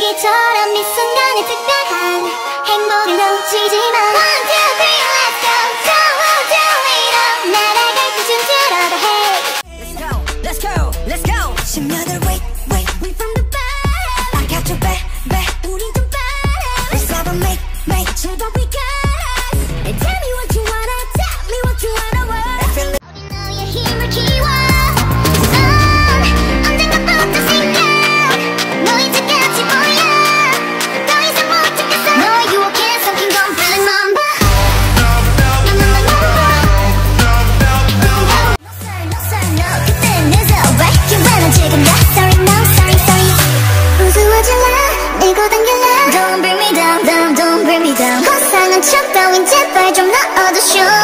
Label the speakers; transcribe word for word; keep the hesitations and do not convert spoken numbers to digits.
Speaker 1: 우리처럼 이 순간에 특별한 행복을 놓치지마. One, two, three, let's go. Don't do it all. 날아갈 때쯤 들어라. Hey, let's go, let's go, let's go. 심연을 wait, wait, wait from the back. I got your back, back. 우린 좀 better. Let's have a make, make sure that we got us. And tell me what you wanna, tell me what you wanna want. I feel it. 너의 힘을 키워. 언젠가부터 생각. 너의 끝까지 보여. 더 이상 못 참겠어. 너의 유혹에 섞인 건 feeling number. No, no, no, no, no. No, sir, no, sir, no. 그때는 it's alright. 기회는 지금이야. Sorry, no, sorry, sorry. 우스워질라. 밀고 당길라. Don't bring me down, down, don't bring me down. 허상한 척 따윈 제발 좀 넣어도 show.